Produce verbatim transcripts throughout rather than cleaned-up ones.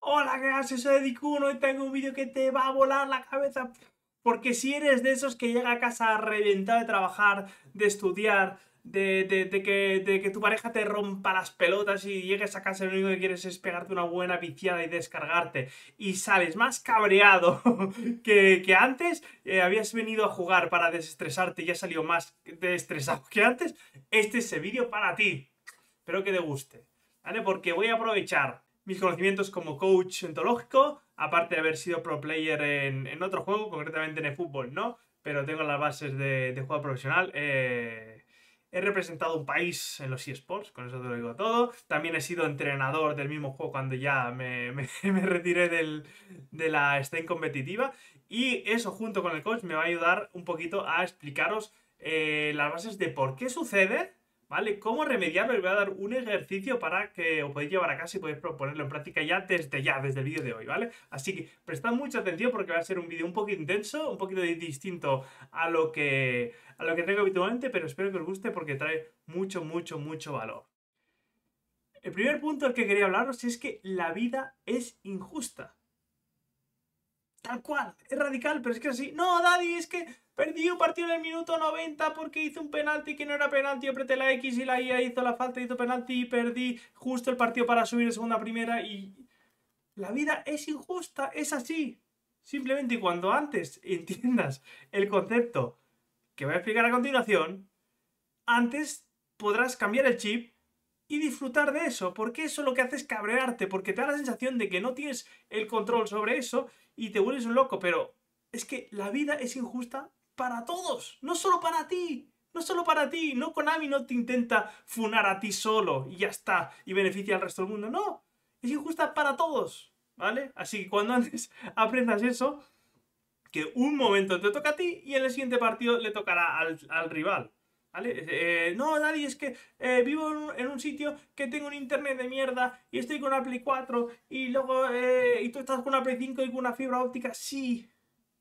Hola, ¿qué haces? Soy Dicuno y tengo un vídeo que te va a volar la cabeza. Porque si eres de esos que llega a casa reventado de trabajar, de estudiar, de, de- de que, de que tu pareja te rompa las pelotas y llegues a casa y lo único que quieres es pegarte una buena viciada y descargarte y sales más cabreado que, que antes, eh, habías venido a jugar para desestresarte y ya salió más desestresado que antes, este es el vídeo para ti. Espero que te guste, ¿vale? Porque voy a aprovechar mis conocimientos como coach ontológico, aparte de haber sido pro player en, en otro juego, concretamente en el fútbol, ¿no? Pero tengo las bases de, de juego profesional. Eh, he representado un país en los eSports, con eso te lo digo todo. También he sido entrenador del mismo juego cuando ya me, me, me retiré del, de la scene competitiva. Y eso, junto con el coach, me va a ayudar un poquito a explicaros eh, las bases de por qué sucede, ¿vale? ¿Cómo remediarlo? Y voy a dar un ejercicio para que os podáis llevar a casa y podéis ponerlo en práctica ya desde ya, desde el vídeo de hoy, ¿vale? Así que prestad mucha atención porque va a ser un vídeo un poquito intenso, un poquito distinto a lo que a lo que traigo habitualmente, pero espero que os guste porque trae mucho, mucho, mucho valor. El primer punto del que quería hablaros es que la vida es injusta. Tal cual, es radical, pero es que es así. No, Daddy, es que perdí un partido en el minuto noventa porque hice un penalti que no era penalti, apreté la X y la I A hizo la falta, hizo penalti y perdí justo el partido para subir de segunda a primera y... La vida es injusta, es así. Simplemente cuando antes entiendas el concepto que voy a explicar a continuación, antes podrás cambiar el chip y disfrutar de eso, porque eso lo que hace es cabrearte, porque te da la sensación de que no tienes el control sobre eso y te vuelves un loco, pero es que la vida es injusta para todos, no solo para ti, no solo para ti, no Konami no te intenta funar a ti solo y ya está, y beneficia al resto del mundo, no, es injusta para todos, ¿vale? Así que cuando antes aprendas eso, que un momento te toca a ti y en el siguiente partido le tocará al, al rival. ¿Vale? Eh, no, Daddy, es que eh, vivo en un, en un sitio que tengo un internet de mierda y estoy con una Play cuatro y luego eh, y tú estás con una Play cinco y con una fibra óptica, sí.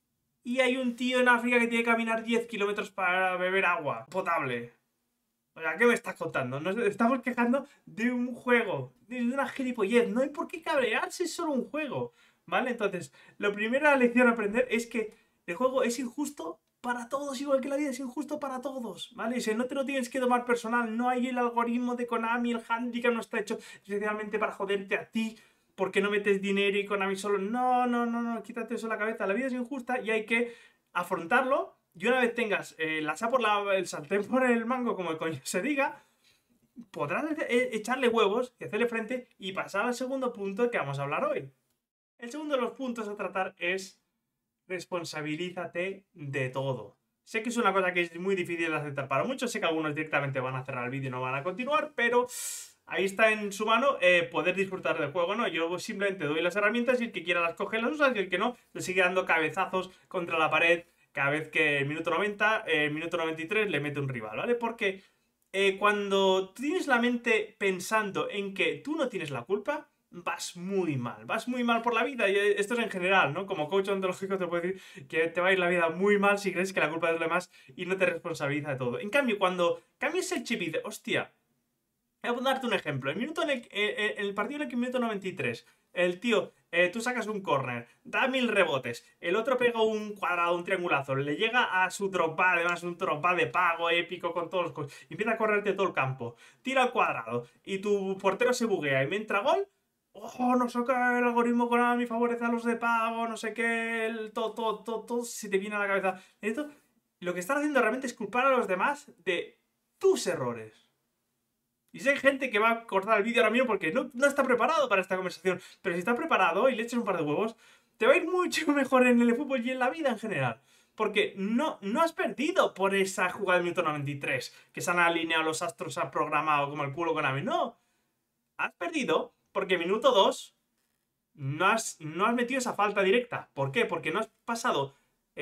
Y hay un tío en África que tiene que caminar diez kilómetros para beber agua potable. O sea, ¿qué me estás contando? Nos estamos quejando de un juego, de una gilipollez. No hay por qué cabrearse, es solo un juego. ¿Vale? Entonces, la primera lección a aprender es que el juego es injusto para todos, igual que la vida es injusto para todos. ¿Vale? Y si no te lo tienes que tomar personal, no hay el algoritmo de Konami, el handicap no está hecho especialmente para joderte a ti. Porque no metes dinero y Konami solo. No, no, no, no, quítate eso de la cabeza. La vida es injusta y hay que afrontarlo. Y una vez tengas eh, la asa por la, el sartén por el mango, como el coño se diga, podrás e echarle huevos y hacerle frente y pasar al segundo punto que vamos a hablar hoy. El segundo de los puntos a tratar es responsabilízate de todo. Sé que es una cosa que es muy difícil de aceptar para muchos, sé que algunos directamente van a cerrar el vídeo y no van a continuar, pero ahí está en su mano eh, poder disfrutar del juego, ¿no? Yo simplemente doy las herramientas y el que quiera las coge, las usa, y el que no, le sigue dando cabezazos contra la pared cada vez que el minuto noventa, el eh, minuto noventa y tres le mete un rival, ¿vale? Porque eh, cuando tienes la mente pensando en que tú no tienes la culpa, vas muy mal, vas muy mal por la vida, y esto es en general, ¿no? Como coach ontológico te puedo decir que te va a ir la vida muy mal si crees que la culpa es de los demás y no te responsabiliza de todo. En cambio, cuando cambias el chip y dices, hostia, voy a darte un ejemplo. El minuto en el, eh, el partido en el que minuto noventa y tres, el tío, eh, tú sacas un corner, da mil rebotes, el otro pega un cuadrado, un triangulazo, le llega a su Drogba, además un Drogba de pago épico con todos los cosas, y empieza a correrte todo el campo, tira al cuadrado, y tu portero se buguea y me entra gol. Oh, no sé qué, el algoritmo Konami favorece a los de pago, no sé qué, el, todo, todo, todo, todo se te viene a la cabeza. Esto, lo que están haciendo realmente es culpar a los demás de tus errores. Y si hay gente que va a cortar el vídeo ahora mismo porque no, no está preparado para esta conversación, pero si está preparado y le echas un par de huevos, te va a ir mucho mejor en el fútbol y en la vida en general. Porque no, no has perdido por esa jugada del minuto noventa y tres, que se han alineado los astros, se han programado como el culo con Konami. No, has perdido porque minuto dos no has, no has metido esa falta directa. ¿Por qué? Porque no has pasado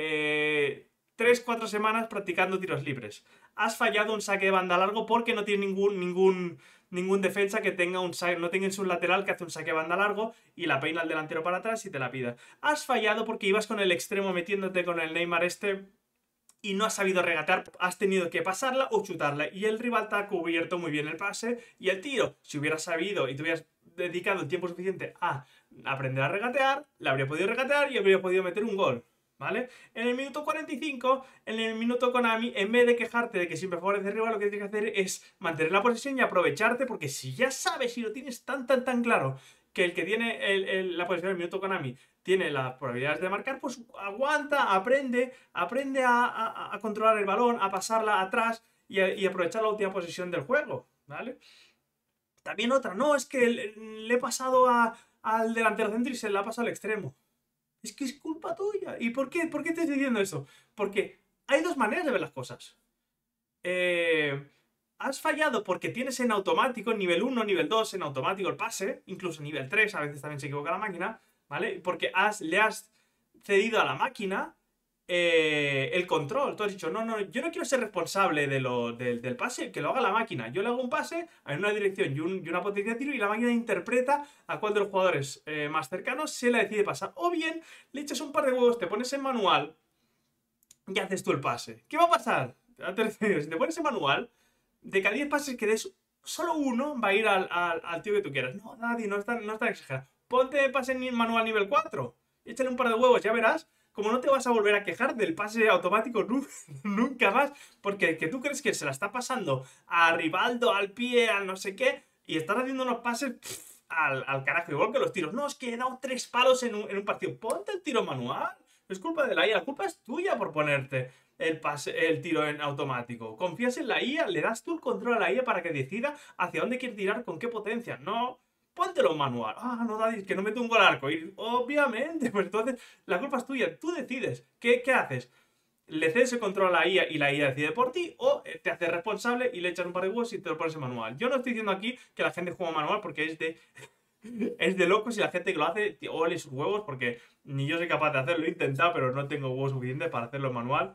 eh, tres cuatro semanas practicando tiros libres. Has fallado un saque de banda largo porque no tienes ningún, ningún, ningún defensa que tenga un saque, no tenga un lateral que hace un saque de banda largo y la peina al delantero para atrás y te la pida. Has fallado porque ibas con el extremo metiéndote con el Neymar este y no has sabido regatear, has tenido que pasarla o chutarla y el rival te ha cubierto muy bien el pase y el tiro. Si hubieras sabido y te hubieras dedicado el tiempo suficiente a aprender a regatear, le habría podido regatear y habría podido meter un gol, ¿vale? En el minuto cuarenta y cinco, en el minuto Konami, en vez de quejarte de que siempre favorece rival, lo que tienes que hacer es mantener la posesión y aprovecharte, porque si ya sabes y lo tienes tan tan tan claro que el que tiene el, el, la posesión del minuto Konami tiene las probabilidades de marcar, pues aguanta, aprende, aprende a, a, a controlar el balón, a pasarla atrás y, a, y aprovechar la última posesión del juego, ¿vale? También otra, no, es que le, le he pasado a, al delantero centro y se le ha pasado al extremo. Es que es culpa tuya. ¿Y por qué? ¿Por qué te estoy diciendo eso? Porque hay dos maneras de ver las cosas. Eh, has fallado porque tienes en automático, nivel uno, nivel dos, en automático el pase, incluso nivel tres, a veces también se equivoca la máquina, ¿vale? Porque has, le has cedido a la máquina eh, el control. Tú has dicho, no, no, yo no quiero ser responsable de lo, de, del pase, que lo haga la máquina. Yo le hago un pase en una dirección y, un, y una potencia de tiro y la máquina interpreta a cuál de los jugadores eh, más cercanos se la decide pasar. O bien, le echas un par de huevos, te pones en manual y haces tú el pase. ¿Qué va a pasar? Si te pones en manual, de cada diez pases que des, solo uno va a ir al, al, al tío que tú quieras. No, nadie, no es tan, no es tan exagerado. Ponte pase en manual nivel cuatro. Échale un par de huevos, ya verás. Como no te vas a volver a quejar del pase automático nunca más, porque que tú crees que se la está pasando a Rivaldo, al pie, al no sé qué, y estás haciendo unos pases pff, al, al carajo, igual que los tiros. No, es que he dado tres palos en un, en un partido. Ponte el tiro manual. Es culpa de la I A, la culpa es tuya por ponerte el, pase, el tiro en automático. Confías en la I A, le das tú el control a la I A para que decida hacia dónde quiere tirar, con qué potencia. No, póntelo en manual. Ah, no, Daddy, que no mete un gol al arco. Y obviamente, pues entonces la culpa es tuya. Tú decides. ¿Qué, qué haces? ¿Le cedes el control a la I A y la I A decide por ti? ¿O te haces responsable y le echas un par de huevos y te lo pones en manual? Yo no estoy diciendo aquí que la gente juega manual porque es de... es de locos y la gente que lo hace, ole sus huevos, porque ni yo soy capaz de hacerlo. He intentado, pero no tengo huevos suficientes para hacerlo en manual.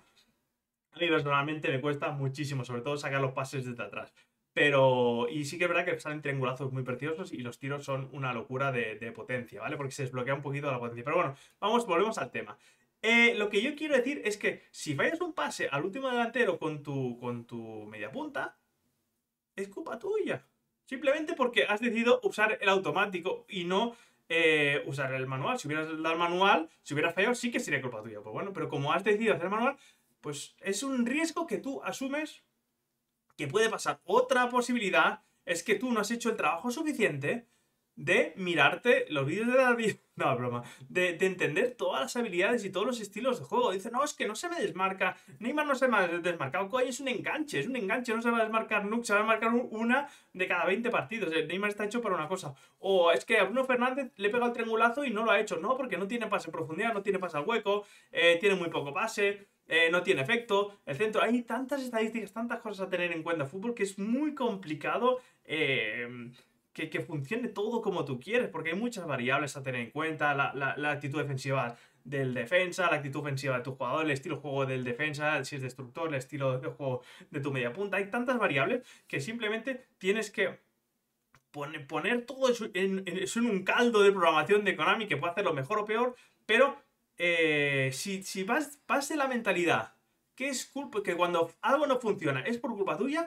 A mí personalmente me cuesta muchísimo, sobre todo sacar los pases desde atrás. Pero, y sí que es verdad que salen triangulazos muy preciosos y los tiros son una locura de, de potencia, ¿vale? Porque se desbloquea un poquito la potencia. Pero bueno, vamos, volvemos al tema. Eh, lo que yo quiero decir es que si fallas un pase al último delantero con tu, con tu media punta, es culpa tuya. Simplemente porque has decidido usar el automático y no eh, usar el manual. Si hubieras dado el manual, si hubieras fallado, sí que sería culpa tuya. Pues bueno, pero como has decidido hacer el manual, pues es un riesgo que tú asumes que puede pasar. Otra posibilidad es que tú no has hecho el trabajo suficiente de mirarte los vídeos de David. No, broma. De, de entender todas las habilidades y todos los estilos de juego. Dice, no, es que no se me desmarca. Neymar no se me ha desmarcado. Coy es un enganche, es un enganche. No se va a desmarcar nunca. Se va a desmarcar una de cada veinte partidos. El Neymar está hecho para una cosa. O es que a Bruno Fernández le pega el triangulazo y no lo ha hecho. No, porque no tiene pase en profundidad, no tiene pase al hueco, eh, tiene muy poco pase. Eh, no tiene efecto, el centro, hay tantas estadísticas, tantas cosas a tener en cuenta en fútbol que es muy complicado eh, que, que, funcione todo como tú quieres, porque hay muchas variables a tener en cuenta, la, la, la actitud defensiva del defensa, la actitud ofensiva de tu jugador, el estilo de juego del defensa, si es destructor, el estilo de juego de tu media punta, hay tantas variables que simplemente tienes que poner, poner todo eso en, en, eso en un caldo de programación de Konami que puede hacerlo mejor o peor, pero eh, si, si vas, vas de la mentalidad que es culpa, que cuando algo no funciona es por culpa tuya,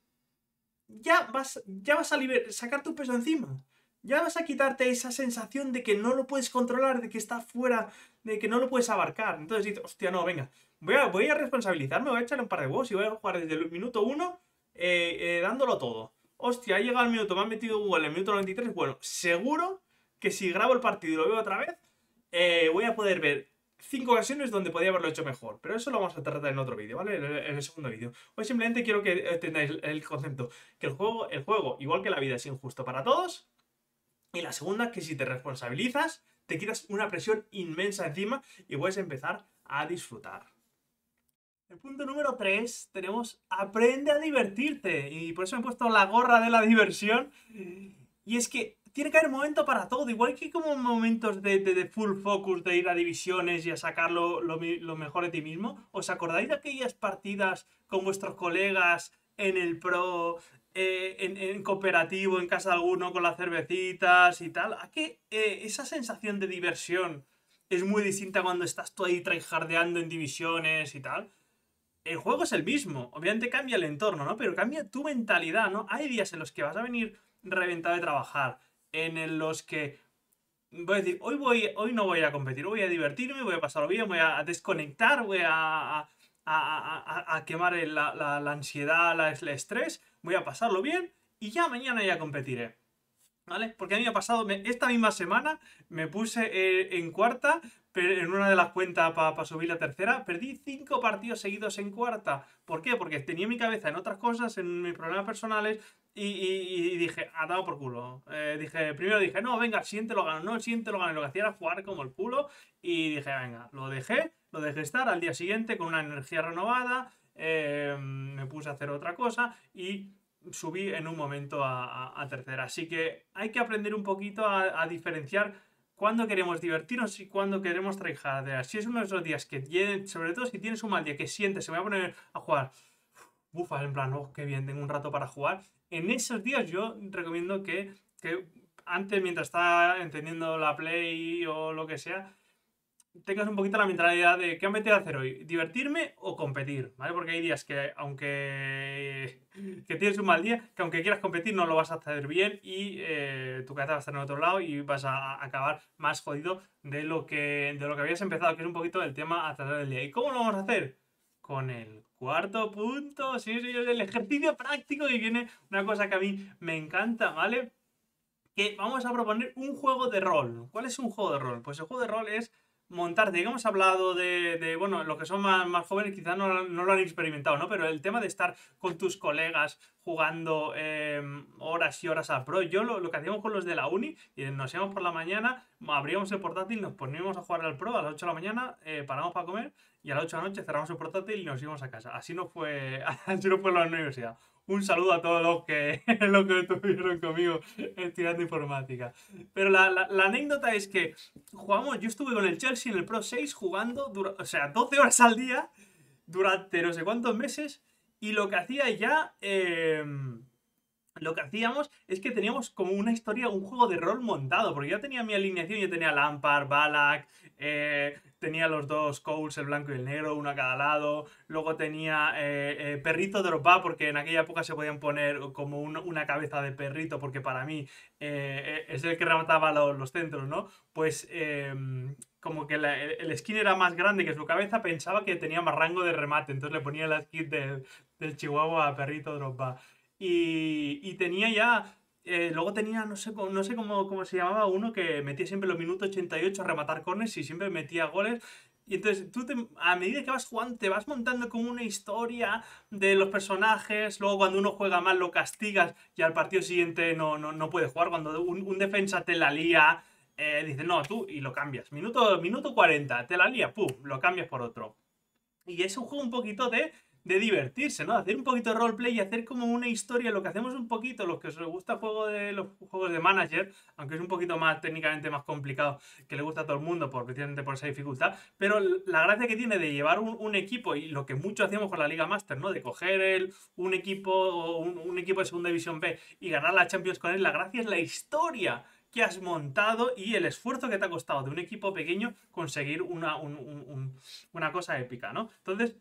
ya vas, ya vas a liber, sacar tu peso encima. Ya vas a quitarte esa sensación de que no lo puedes controlar, de que está fuera, de que no lo puedes abarcar. Entonces dices, hostia, no, venga, voy a, voy a responsabilizarme, voy a echarle un par de huevos y voy a jugar desde el minuto uno eh, eh, dándolo todo. Hostia, ha llegado el minuto, me han metido un gol en el minuto noventa y tres. Bueno, seguro que si grabo el partido y lo veo otra vez, eh, voy a poder ver cinco ocasiones donde podía haberlo hecho mejor. Pero eso lo vamos a tratar en otro vídeo, ¿vale? En el, en el segundo vídeo. Hoy simplemente quiero que entendáis el concepto. Que el juego, el juego, igual que la vida, es injusto para todos. Y la segunda, que si te responsabilizas, te quitas una presión inmensa encima y puedes empezar a disfrutar. El punto número tres, tenemos aprende a divertirte. Y por eso me he puesto la gorra de la diversión. Y es que tiene que haber momento para todo. Igual que como momentos de, de, de full focus, de ir a divisiones y a sacar lo, lo, lo mejor de ti mismo. ¿Os acordáis de aquellas partidas con vuestros colegas en el Pro, eh, en, en cooperativo, en casa de alguno, con las cervecitas y tal? ¿A qué eh, esa sensación de diversión es muy distinta cuando estás tú ahí tryhardeando en divisiones y tal? El juego es el mismo, obviamente cambia el entorno, ¿no? Pero cambia tu mentalidad, ¿no? Hay días en los que vas a venir reventado de trabajar, en los que voy a decir, hoy, voy, hoy no voy a competir, voy a divertirme, voy a pasarlo bien, voy a desconectar, voy a, a, a, a, a quemar el- la, la, la ansiedad, la- el estrés, voy a pasarlo bien y ya mañana ya competiré. ¿Vale? Porque a mí me ha pasado, me- esta misma semana me puse eh, en cuarta, pero en una de las cuentas para subir la tercera, perdí cinco partidos seguidos en cuarta. ¿Por qué? Porque tenía mi cabeza en otras cosas, en mis problemas personales, y, y- y dije, ah, dado por culo. Eh, dije, primero dije, no, venga, el siguiente lo gano, no, el siguiente lo gano. Y lo que hacía era jugar como el culo, y dije, venga, lo dejé, lo dejé estar al día siguiente con una energía renovada, eh, me puse a hacer otra cosa, y subí en un momento a, a- a tercera. Así que hay que aprender un poquito a, a diferenciar cuándo queremos divertirnos y cuándo queremos tryhardear. Si es uno de esos días que tienen, sobre todo si tienes un mal día que sientes, se me va a poner a jugar, bufa, en plan, oh, qué bien, tengo un rato para jugar. En esos días yo recomiendo que, que antes, mientras está entendiendo la play o lo que sea, tengas un poquito la mentalidad de qué me apetece hacer hoy, divertirme o competir, ¿vale? Porque hay días que aunque que tienes un mal día, que aunque quieras competir no lo vas a hacer bien y eh, tu cabeza va a estar en otro lado y vas a acabar más jodido de lo que de lo que habías empezado, que es un poquito el tema a tratar del día. ¿Y cómo lo vamos a hacer? Con el cuarto punto, sí, sí, el ejercicio práctico y viene una cosa que a mí me encanta, ¿vale? Que vamos a proponer un juego de rol. ¿Cuál es un juego de rol? Pues el juego de rol es montarte. Ya hemos hablado de, de, bueno, los que son más, más jóvenes quizás no, no, lo han experimentado, ¿no? Pero el tema de estar con tus colegas jugando eh, horas y horas a pro. Yo lo, lo, que hacíamos con los de la uni, y nos íbamos por la mañana, abríamos el portátil, nos poníamos a jugar al pro a las ocho de la mañana, eh, paramos para comer y a las ocho de la noche cerramos el portátil y nos íbamos a casa. Así no fue, así no fue la universidad. Un saludo a todos los que, los que estuvieron conmigo estudiando informática. Pero la, la, la, anécdota es que jugamos, yo estuve con el Chelsea en el Pro seis jugando, dura, o sea, doce horas al día durante no sé cuántos meses. Y lo que hacía ya... Eh, lo que hacíamos es que teníamos como una historia, un juego de rol montado, porque yo tenía mi alineación, yo tenía Lampard, Balak, eh, tenía los dos Coles, el blanco y el negro, uno a cada lado, luego tenía eh, eh, perrito Drogba, porque en aquella época se podían poner como un, una cabeza de perrito, porque para mí eh, es el que remataba los, los centros, ¿no? Pues eh, como que la, el, el skin era más grande que su cabeza, pensaba que tenía más rango de remate, entonces le ponía la skin del, del Chihuahua a perrito Drogba. Y, y tenía ya. Eh, luego tenía, no sé, no sé cómo, cómo se llamaba, uno que metía siempre los minutos ochenta y ocho a rematar corners y siempre metía goles. Y entonces tú, te, a medida que vas jugando, te vas montando como una historia de los personajes. Luego, cuando uno juega mal, lo castigas y al partido siguiente no, no, no puede jugar. Cuando un, un defensa te la lía, eh, dices, no, tú, y lo cambias. Minuto, minuto cuarenta, te la lía, pum, lo cambias por otro. Y es un juego un poquito de, de divertirse, ¿no? Hacer un poquito de roleplay y hacer como una historia. Lo que hacemos un poquito, los que os gusta el juego de, los juegos de manager, aunque es un poquito más técnicamente más complicado, que le gusta a todo el mundo por, precisamente por esa dificultad. Pero la gracia que tiene de llevar un, un equipo, y lo que mucho hacíamos con la Liga Master, ¿no? De coger el, un equipo un, un equipo de Segunda División B y ganar la Champions con él, la gracia es la historia que has montado y el esfuerzo que te ha costado de un equipo pequeño conseguir una, un, un, un, una cosa épica, ¿no? Entonces,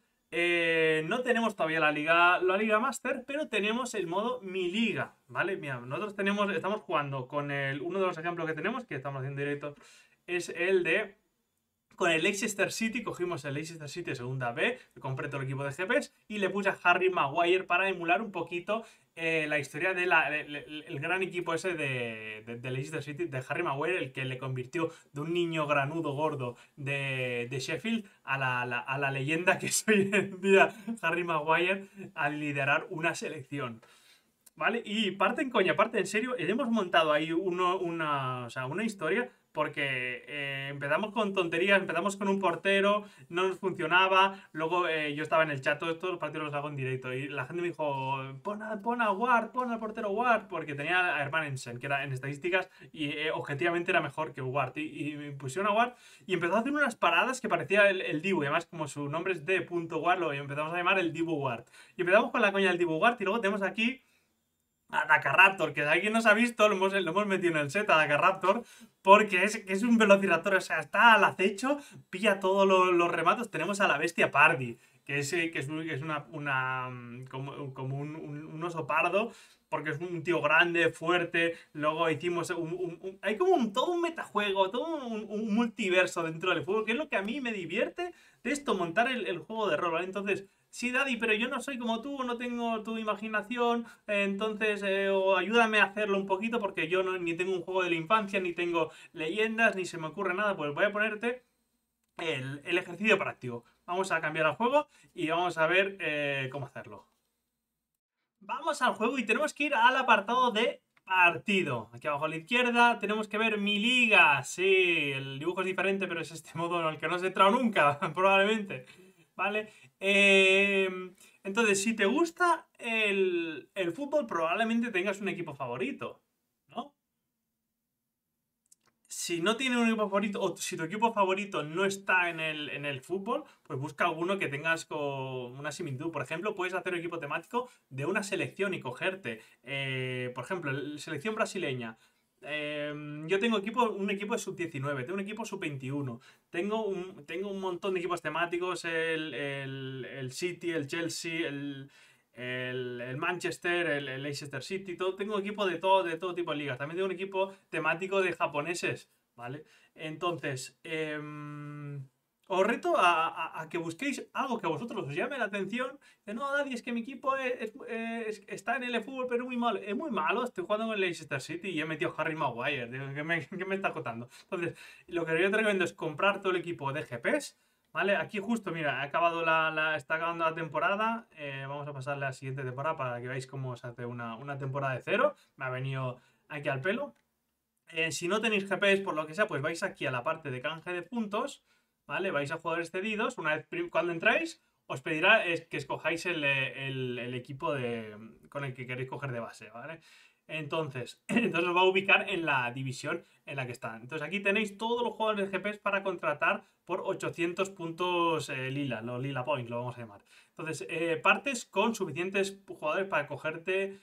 eh, no tenemos todavía la liga, la liga Master, pero tenemos el modo Mi Liga, ¿vale? Mira, nosotros tenemos, estamos jugando con el, uno de los ejemplos que tenemos, que estamos haciendo directo, es el de... Con el Leicester City, cogimos el Leicester City segunda B, compré todo el equipo de G Ps y le puse a Harry Maguire para emular un poquito eh, la historia del de el, el gran equipo ese de, de, de, Leicester City, de Harry Maguire, el que le convirtió de un niño granudo gordo de, de Sheffield a la, la, a la leyenda que es hoy en día Harry Maguire al liderar una selección. ¿Vale? Y parte en coña, parte en serio, hemos montado ahí uno, una, o sea, una historia porque eh, empezamos con tonterías, empezamos con un portero, no nos funcionaba, luego eh, yo estaba en el chat, todos los partidos los hago en directo y la gente me dijo, pon a, pon a Ward, pon al portero Ward, porque tenía a Hermanensen, que era en estadísticas y eh, objetivamente era mejor que Ward, y, y me pusieron a Ward y empezó a hacer unas paradas que parecía el, el Dibu, y además como su nombre es D.Ward, lo empezamos a llamar el Dibu Ward. Y empezamos con la coña del Dibu Ward y luego tenemos aquí a Dakaraptor, que si alguien nos ha visto, lo hemos, lo hemos metido en el set a Dakaraptor, porque es, que es un velociraptor, o sea, está al acecho, pilla todos los, los rematos. Tenemos a la bestia Pardy, que es, eh, que es, un- que es una, una, mm, como, como un, un- un oso pardo, porque es un tío grande, fuerte. Luego hicimos un, un- un- hay como un, todo un metajuego, todo un, un multiverso dentro del fútbol, que es lo que a mí me divierte de esto, montar el, el juego de rol, ¿vale? Entonces, sí, Daddy, pero yo no soy como tú, no tengo tu imaginación, eh, entonces eh, o ayúdame a hacerlo un poquito porque yo no, ni tengo un juego de la infancia, ni tengo leyendas, ni se me ocurre nada, pues voy a ponerte el, el ejercicio práctico. Vamos a cambiar el juego y vamos a ver eh, cómo hacerlo. Vamos al juego y tenemos que ir al apartado de partido. Aquí abajo a la izquierda tenemos que ver mi liga. Sí, el dibujo es diferente, pero es este modo en el que no has entrado nunca, probablemente. ¿Vale? Eh, entonces, si te gusta el, el fútbol, probablemente tengas un equipo favorito, ¿no? Si no tienes un equipo favorito o si tu equipo favorito no está en el, en el fútbol, pues busca alguno que tengas con una similitud. Por ejemplo, puedes hacer un equipo temático de una selección y cogerte, eh, por ejemplo, la selección brasileña. Eh, yo tengo equipo, un equipo de sub diecinueve, tengo un equipo sub veintiuno, tengo un, tengo un montón de equipos temáticos, el, el, el City, el Chelsea, el, el, el Manchester, el, el, Leicester City, todo, tengo equipo de todo, de todo tipo de ligas. También tengo un equipo temático de japoneses, ¿vale? Entonces, eh, os reto a, a, a, que busquéis algo que a vosotros os llame la atención. De no, Daddy, es que mi equipo es, es, es, está en el fútbol, pero es muy malo. Es muy malo, estoy jugando con el Leicester City y he metido a Harry Maguire. ¿Qué me, qué me está contando? Entonces, lo que yo te recomiendo es comprar todo el equipo de G Ps. ¿Vale? Aquí justo, mira, ha acabado la, la, está acabando la temporada. Eh, vamos a pasar a la siguiente temporada para que veáis cómo se hace una, una temporada de cero. Me ha venido aquí al pelo. Eh, si no tenéis G Ps, por lo que sea, pues vais aquí a la parte de canje de puntos, ¿vale? Vais a jugadores cedidos. Una vez cuando entráis, os pedirá es que escojáis el, el, el equipo de, con el que queréis coger de base, ¿vale? Entonces, entonces os va a ubicar en la división en la que están. Entonces aquí tenéis todos los jugadores de G Ps para contratar por ochocientos puntos eh, lila, los lila points lo vamos a llamar. Entonces, eh, partes con suficientes jugadores para cogerte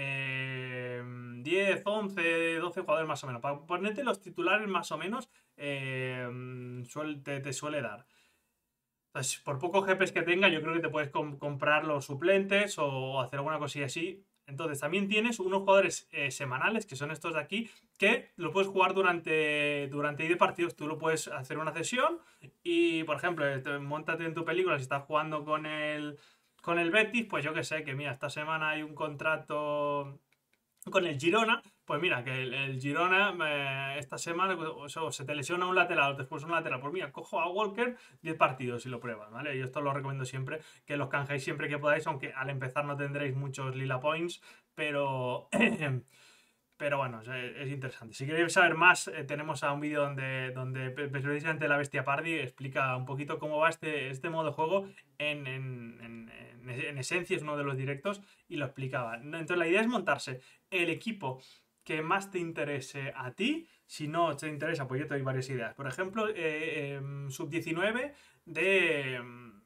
eh, diez, once, doce jugadores más o menos. Para ponerte los titulares más o menos eh, suel, te, te, suele dar. Entonces, por pocos G Ps que tenga, yo creo que te puedes com comprar los suplentes o hacer alguna cosilla así. Entonces, también tienes unos jugadores eh, semanales, que son estos de aquí, que lo puedes jugar durante, durante diez partidos. Tú lo puedes hacer una sesión y, por ejemplo, te, montate en tu película si estás jugando con el, con el Betis, pues yo que sé, que mira, esta semana hay un contrato con el Girona, pues mira, que el, el Girona eh, esta semana o sea, se te lesiona un lateral, después un lateral, pues mira, cojo a Walker diez partidos y lo pruebas, ¿vale? Yo esto lo recomiendo siempre, que los canjeéis siempre que podáis, aunque al empezar no tendréis muchos lila points, pero... Pero bueno, es, es interesante. Si queréis saber más, eh, tenemos a un vídeo donde, donde precisamente la bestia Pardy explica un poquito cómo va este, este modo de juego en, en, en, en esencia, es uno de los directos y lo explicaba. Entonces la idea es montarse el equipo que más te interese a ti. Si no te interesa, pues yo te doy varias ideas. Por ejemplo, eh, eh, sub diecinueve de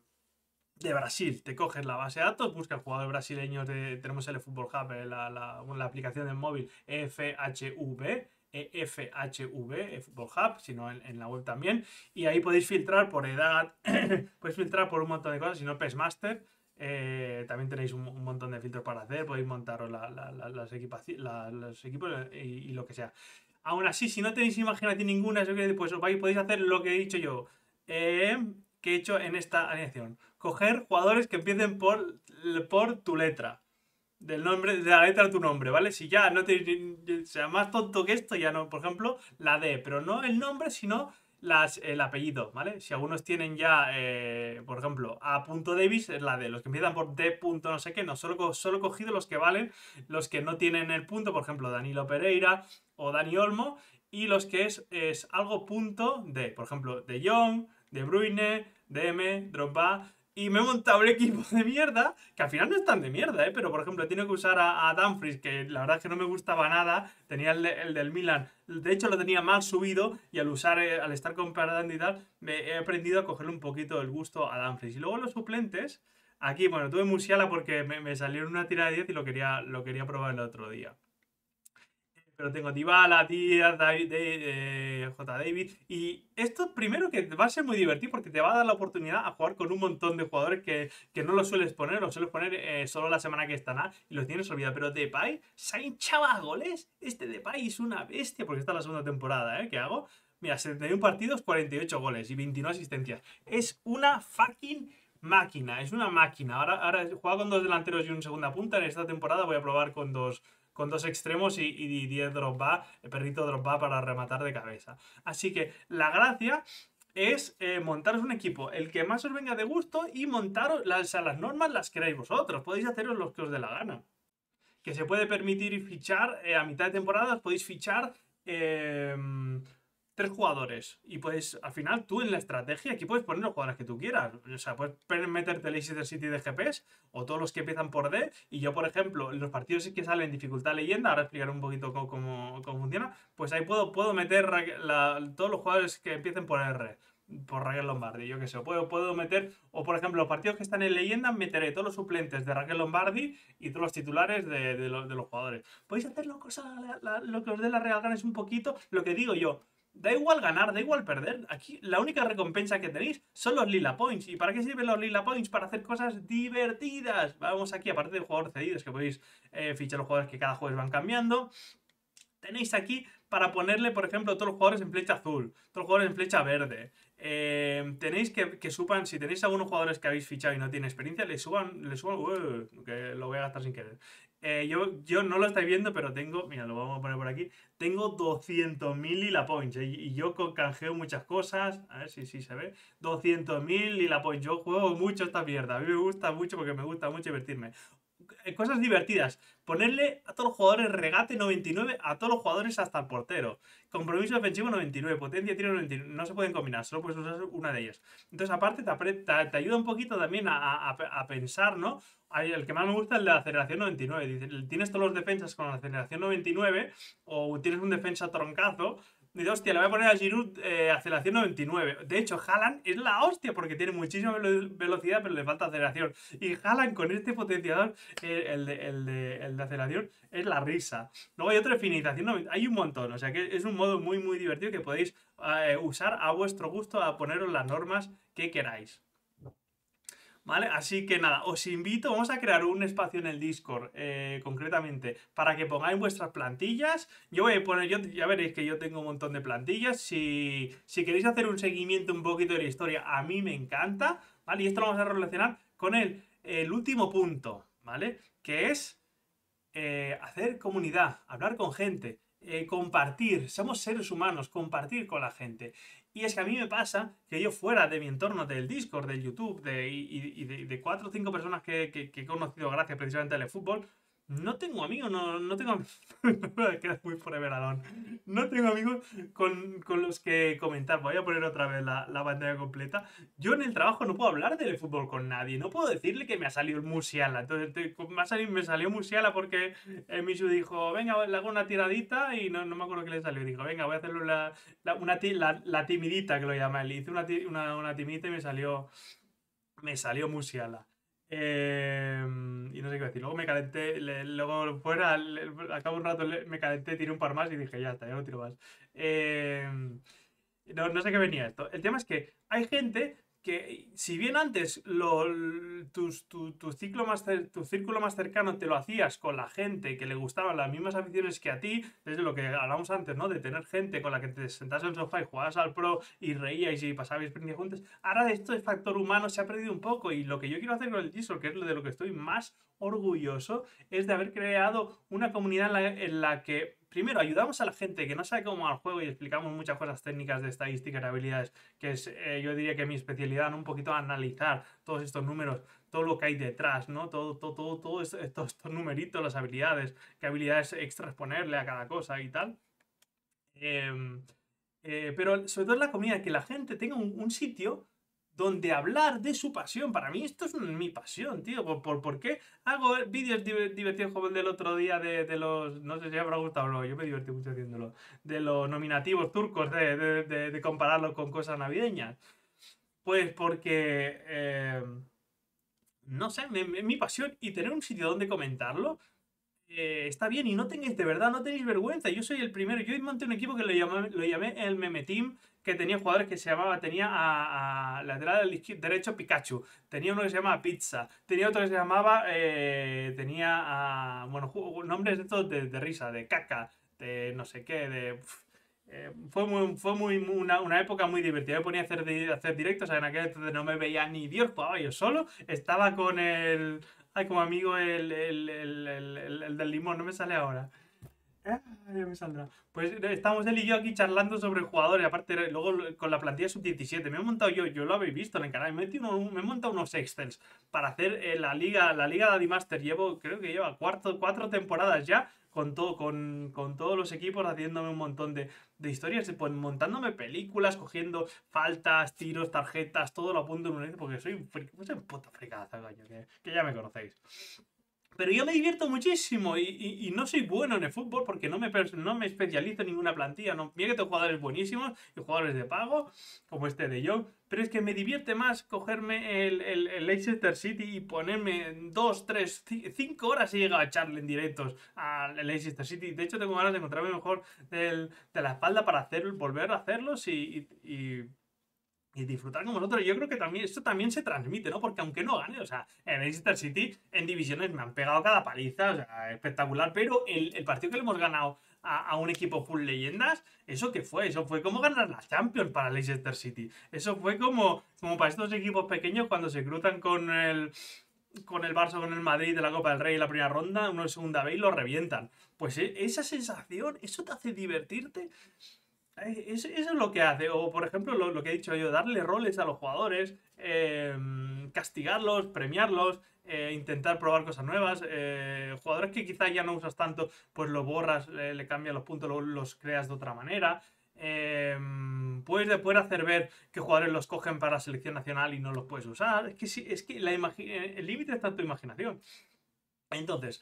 de Brasil. Te coges la base de datos, buscas jugadores brasileños, de, tenemos el Football Hub, eh, la, la, la aplicación del móvil E F H V, E F H V, Football Hub, sino en, en la web también. Y ahí podéis filtrar por edad, podéis filtrar por un montón de cosas, si no PESMaster. Eh, también tenéis un, un, montón de filtros para hacer, podéis montaros la, la, la, las la, los equipos y, y, lo que sea. Aún así, si no tenéis imaginación ninguna, pues podéis hacer lo que he dicho yo. Eh, que he hecho en esta animación. Coger jugadores que empiecen por, por tu letra. Del nombre, de la letra de tu nombre, ¿vale? Si ya no te. O sea, más tonto que esto, ya no. Por ejemplo, la D, pero no el nombre, sino las, el apellido, ¿vale? Si algunos tienen ya, eh, por ejemplo, A. Davis, es la D. Los que empiezan por D. no sé qué, no. Solo, solo he cogido los que valen, los que no tienen el punto, por ejemplo, Danilo Pereira o Dani Olmo, y los que es, es algo punto D. Por ejemplo, De Jong, De Bruyne, D M, Drogba. Y me he montado un equipo de mierda, que al final no es tan de mierda, ¿eh? Pero por ejemplo, he tenido que usar a, a Dumfries, que la verdad es que no me gustaba nada. Tenía el, de, el del Milan, de hecho lo tenía mal subido, y al usar, eh, al estar comparando y tal, me he aprendido a cogerle un poquito el gusto a Dumfries. Y luego los suplentes, aquí, bueno, tuve Musiala porque me, me salió una tira de diez y lo quería, lo quería probar el otro día. pero tengo Dybala, Díaz, David, eh, J. David. Y esto primero que va a ser muy divertido porque te va a dar la oportunidad a jugar con un montón de jugadores que, que no los sueles poner, los sueles poner eh, solo la semana que están a, y los tienes olvidados. Pero Depay se ha hinchado a goles. Este Depay es una bestia porque esta es la segunda temporada, ¿eh? ¿Qué hago? Mira, setenta y uno partidos, cuarenta y ocho goles y veintinueve asistencias. Es una fucking máquina, es una máquina. Ahora, ahora juega con dos delanteros y un segunda punta. En esta temporada voy a probar con dos, con dos extremos y, y diez Drogba, el perrito Drogba para rematar de cabeza. Así que la gracia es eh, montaros un equipo, el que más os venga de gusto y montaros las, a las normas las queráis vosotros. Podéis haceros lo que os dé la gana. Que se puede permitir fichar eh, a mitad de temporada, podéis fichar eh, tres jugadores. Y puedes, al final, tú en la estrategia, aquí puedes poner los jugadores que tú quieras. O sea, puedes meterte el Leicester City de G P S o todos los que empiezan por D. Y yo, por ejemplo, en los partidos que salen dificultad leyenda, ahora explicaré un poquito cómo, cómo, cómo funciona, pues ahí puedo, puedo meter la, todos los jugadores que empiecen por R. Por Raquel Lombardi, yo que sé. Puedo, puedo meter, o por ejemplo, los partidos que están en leyenda, meteré todos los suplentes de Raquel Lombardi y todos los titulares de, de, lo, de los jugadores. Podéis hacerlo cosa, la, la, lo que os dé la real gana es un poquito lo que digo yo. Da igual ganar, da igual perder. Aquí la única recompensa que tenéis son los Lila Points. ¿Y para qué sirven los Lila Points? Para hacer cosas divertidas. Vamos aquí, aparte de jugadores cedidos, que podéis eh, fichar los jugadores que cada jueves van cambiando. Tenéis aquí para ponerle, por ejemplo, todos los jugadores en flecha azul, todos los jugadores en flecha verde. Eh, tenéis que, que suban, si tenéis algunos jugadores que habéis fichado y no tienen experiencia, le suban, le suban, uh, que lo voy a gastar sin querer. Eh, yo, yo no lo estáis viendo, pero tengo, mira, lo vamos a poner por aquí, tengo doscientos mil Lila Points, eh, y yo canjeo muchas cosas, a ver si, si se ve, doscientos mil Lila Points, yo juego mucho esta mierda, a mí me gusta mucho porque me gusta mucho divertirme. Cosas divertidas. Ponerle a todos los jugadores regate noventa y nueve, a todos los jugadores hasta el portero. Compromiso defensivo noventa y nueve, potencia tiro noventa y nueve. No se pueden combinar, solo puedes usar una de ellas. Entonces, aparte, te, te, te ayuda un poquito también a, a, a pensar, ¿no? El que más me gusta es el de la aceleración noventa y nueve. Dice, tienes todos los defensas con la aceleración noventa y nueve, o tienes un defensa troncazo. Dice, hostia, le voy a poner a Giroud eh, aceleración noventa y nueve. De hecho, Haaland es la hostia porque tiene muchísima velocidad, pero le falta aceleración. Y Haaland con este potenciador, eh, el, de, el, de, el de aceleración, es la risa. Luego hay otra definición, no, hay un montón. O sea que es un modo muy, muy divertido que podéis eh, usar a vuestro gusto a poneros las normas que queráis. ¿Vale? Así que nada, os invito, vamos a crear un espacio en el Discord, eh, concretamente, para que pongáis vuestras plantillas. Yo voy a poner, yo, ya veréis que yo tengo un montón de plantillas. Si, si queréis hacer un seguimiento un poquito de la historia, a mí me encanta, ¿vale? Y esto lo vamos a relacionar con el, el último punto, ¿vale? Que es eh, hacer comunidad, hablar con gente. Eh, compartir, somos seres humanos, compartir con la gente. Y es que a mí me pasa que yo fuera de mi entorno del Discord, del YouTube de, y, y de, de cuatro o cinco personas que, que, que he conocido gracias precisamente al fútbol, no tengo amigos, no, no tengo queda muy forever alone. No tengo amigos con, con los que comentar. Voy a poner otra vez la, la pantalla completa. Yo en el trabajo no puedo hablar del fútbol con nadie. No puedo decirle que me ha salido el Musiala. Entonces te, me, ha salido, me salió Musiala porque eh, Misu dijo, venga, le hago una tiradita y no, no me acuerdo qué le salió. Dijo, venga, voy a hacerle la, la, una, la, la timidita que lo llama él. Hice una, una, una timidita y me salió, me salió Musiala. Eh, y no sé qué decir. Luego me calenté, le, luego fuera, le, al cabo de un rato le, me calenté, tiré un par más y dije, ya está, ya no tiro más. Eh, no, no sé qué venía esto. El tema es que hay gente que, si bien antes lo, tus, tu, tu, ciclo más, tu círculo más cercano te lo hacías con la gente que le gustaban las mismas aficiones que a ti, desde lo que hablamos antes, ¿no? De tener gente con la que te sentas en el sofá y jugabas al pro y reíais y pasabais experiencia juntos. Ahora esto de factor humano se ha perdido un poco y lo que yo quiero hacer con el Discord, que es lo de lo que estoy más orgulloso, es de haber creado una comunidad en la, en la que primero ayudamos a la gente que no sabe cómo va el juego y explicamos muchas cosas técnicas de estadísticas y habilidades, que es, eh, yo diría que mi especialidad, ¿no? Un poquito a analizar todos estos números, todo lo que hay detrás, ¿no? Todo, todo, todo, todo esto, estos, estos numeritos, las habilidades, qué habilidades extras ponerle a cada cosa y tal. Eh, eh, pero sobre todo en la comunidad, que la gente tenga un, un sitio donde hablar de su pasión. Para mí esto es mi pasión, tío. ¿Por, por, por qué hago vídeos divertidos como el del otro día de, de los... No sé si habrá gustado o no, yo me divertí mucho haciéndolo. De los nominativos turcos, de, de, de, de compararlo con cosas navideñas. Pues porque... Eh, no sé, es mi pasión y tener un sitio donde comentarlo eh, está bien y no tengáis, de verdad, no tenéis vergüenza. Yo soy el primero. Yo monté un equipo que lo llamé, lo llamé el Meme Team, que tenía jugadores que se llamaba, tenía a, a lateral derecho Pikachu, tenía uno que se llamaba Pizza, tenía otro que se llamaba, eh, tenía a, bueno, nombres de estos de, de risa, de caca, de no sé qué, de... Pff, eh, fue muy, fue muy, una, una, época muy divertida. Me ponía a hacer, de, hacer directos. En aquel entonces no me veía ni Dios, jugaba yo solo. Estaba con el. Ay, como amigo, el, el, el, el, el, el del limón, no me sale ahora. Ah, ya me saldrá. Pues eh, estamos él y yo aquí charlando sobre jugadores. Aparte, luego con la plantilla sub diecisiete. Me he montado yo, yo lo habéis visto en el canal. Me he, metido uno- me he montado unos Excels para hacer eh, la liga, la liga de Adimaster. Llevo, creo que lleva cuarto, cuatro temporadas ya. Con, todo, con, con todos los equipos haciéndome un montón de, de historias, pues, montándome películas, cogiendo faltas, tiros, tarjetas, todo lo apunto en un Excel porque soy un fric- soy un puto fricaza, coño, que, que ya me conocéis. Pero yo me divierto muchísimo y, y- y no soy bueno en el fútbol porque no me, pers- no me especializo en ninguna plantilla. No, mira que tengo jugadores buenísimos y jugadores de pago, como este de Jong, pero es que me divierte más cogerme el, el- el Leicester City y ponerme dos, tres, ci- cinco horas y llega a echarle en directos al Leicester City. De hecho, tengo ganas de encontrarme mejor del- de la espalda para hacer, volver a hacerlos y, y- y y disfrutar con vosotros. Yo creo que también esto también se transmite, ¿no? Porque aunque no gane, o sea, en Leicester City en divisiones me han pegado cada paliza, o sea, espectacular, pero el, el partido que le hemos ganado a, a, un equipo full leyendas, ¿eso qué fue? Eso fue como ganar la Champions para Leicester City. Eso fue como, como para estos equipos pequeños cuando se cruzan con el con el Barça, con el Madrid de la Copa del Rey en la primera ronda, uno en segunda vez y lo revientan. Pues eh, esa sensación, eso te hace divertirte. Eso, eso es lo que hace. O, por ejemplo, lo, lo que he dicho yo, darle roles a los jugadores, eh, castigarlos, premiarlos, eh, intentar probar cosas nuevas. Eh, jugadores que quizás ya no usas tanto, pues los borras, eh, le cambias los puntos, los, los creas de otra manera. Eh, puedes después hacer ver que jugadores los cogen para la selección nacional y no los puedes usar. Es que sí, es que la el límite está en tu imaginación. Entonces,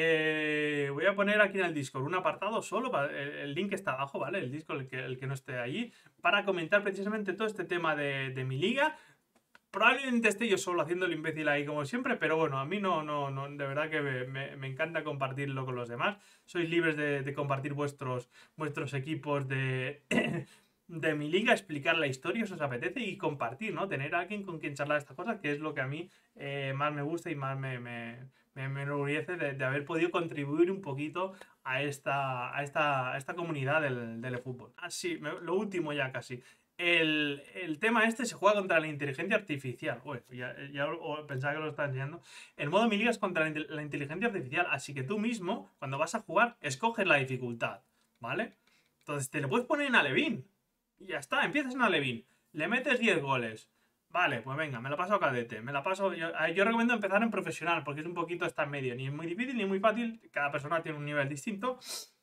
eh, voy a poner aquí en el Discord un apartado solo, para, el, el link está abajo, ¿vale? El Discord, el que, el que no esté allí, para comentar precisamente todo este tema de, de mi liga. Probablemente esté yo solo haciendo el imbécil ahí como siempre, pero bueno, a mí no, no, no de verdad que me, me- me encanta compartirlo con los demás. Sois libres de, de compartir vuestros, vuestros equipos de, de mi liga, explicar la historia si os apetece y compartir, ¿no? Tener a alguien con quien charlar estas cosas, que es lo que a mí eh, más me gusta y más me, me, me, me enorgullece de, de haber podido contribuir un poquito a esta, a esta, a esta comunidad del, del fútbol. Ah, sí, me- lo último ya casi. El, el tema este se juega contra la inteligencia artificial. Uy, ya, ya o- pensaba que lo estaba enseñando. El modo mi liga es contra la, inte- la inteligencia artificial, así que tú mismo, cuando vas a jugar, escoges la dificultad, ¿vale? Entonces te lo puedes poner en Alevín. Y ya está, empiezas en Alevín. Le metes diez goles. Vale, pues venga, me la paso a cadete. Me la paso. Yo, a- yo recomiendo empezar en profesional, porque es un poquito está en medio. Ni es muy difícil ni muy fácil. Cada persona tiene un nivel distinto.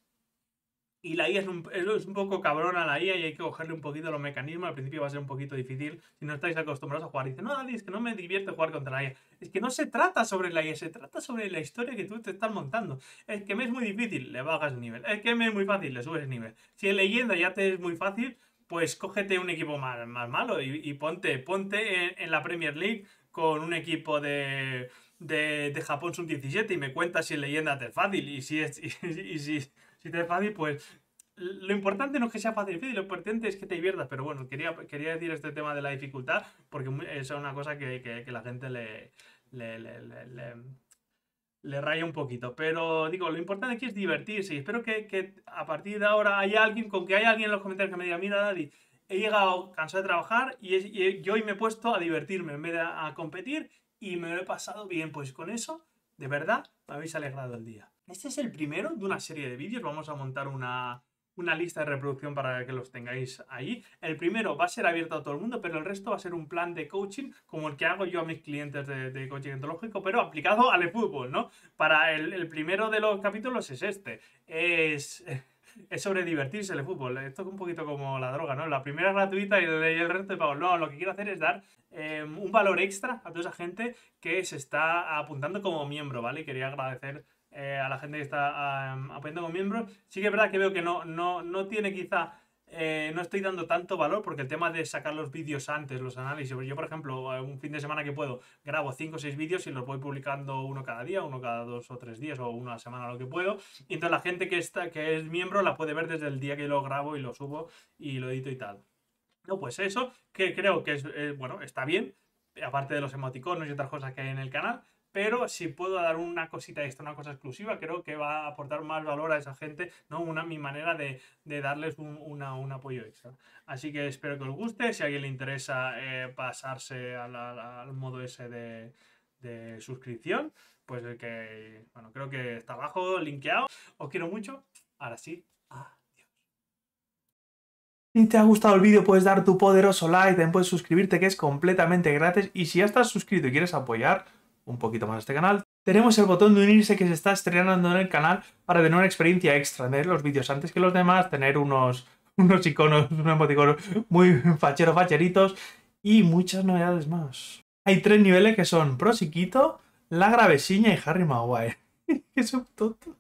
Y la I A es un, es un poco cabrona la I A y hay que cogerle un poquito los mecanismos. Al principio va a ser un poquito difícil si no estáis acostumbrados a jugar. Y dice, no, Daddy, es que no me divierte jugar contra la I A. Es que no se trata sobre la I A, se trata sobre la historia que tú te estás montando. Es que me es muy difícil, le bajas el nivel. Es que me es muy fácil, le subes el nivel. Si en leyenda ya te es muy fácil, pues cógete un equipo más, más malo y, y ponte, ponte en, en la Premier League con un equipo de, de, de Japón sub diecisiete y me cuentas si en leyenda te es fácil. Y si, es, y, y si, si te es fácil, pues lo importante no es que sea fácil, lo importante es que te diviertas, pero bueno, quería, quería decir este tema de la dificultad porque es una cosa que, que, que la gente le, le, le, le, le, le raya un poquito. Pero digo, lo importante aquí es divertirse y espero que, que a partir de ahora haya alguien, con que haya alguien en los comentarios que me diga, mira, Daddy, he llegado cansado de trabajar y, es, y yo hoy me he puesto a divertirme en vez de a, a competir y me lo he pasado bien. Pues con eso, de verdad, me habéis alegrado el día. Este es el primero de una serie de vídeos. Vamos a montar una, una lista de reproducción para que los tengáis ahí. El primero va a ser abierto a todo el mundo, pero el resto va a ser un plan de coaching como el que hago yo a mis clientes de, de coaching ontológico, pero aplicado al fútbol, ¿no? Para el, el primero de los capítulos es este. Es... Es sobre divertirse el fútbol. Esto es un poquito como la droga, ¿no? La primera es gratuita y el resto de pago. No, lo que quiero hacer es dar eh, un valor extra a toda esa gente que se está apuntando como miembro, ¿vale? Y quería agradecer eh, a la gente que está um, apoyando como miembro. Sí que es verdad que veo que no, no, no tiene quizá eh, no estoy dando tanto valor porque el tema de sacar los vídeos antes, los análisis, yo por ejemplo, un fin de semana que puedo, grabo cinco o seis vídeos y los voy publicando uno cada día, uno cada dos o tres días o una semana lo que puedo, y entonces la gente que, está, que es miembro la puede ver desde el día que lo grabo y lo subo y lo edito y tal. No, pues eso, que creo que es, eh, bueno, está bien, aparte de los emoticonos y otras cosas que hay en el canal, pero si puedo dar una cosita extra, una cosa exclusiva, creo que va a aportar más valor a esa gente, ¿no? Una, mi manera de, de darles un, una, un apoyo extra. Así que espero que os guste, si a alguien le interesa eh, pasarse a la, al modo ese de, de suscripción, pues el que, bueno, creo que está abajo, linkeado. Os quiero mucho, ahora sí. Si te ha gustado el vídeo puedes dar tu poderoso like, también puedes suscribirte que es completamente gratis, y si ya estás suscrito y quieres apoyar un poquito más este canal, tenemos el botón de unirse que se está estrenando en el canal para tener una experiencia extra, ver los vídeos antes que los demás, tener unos, unos iconos, unos emoticonos muy fachero facheritos y muchas novedades más. Hay tres niveles que son Prosiquito, La Gravesiña y Harry Maguire. ¡Qué subtonto!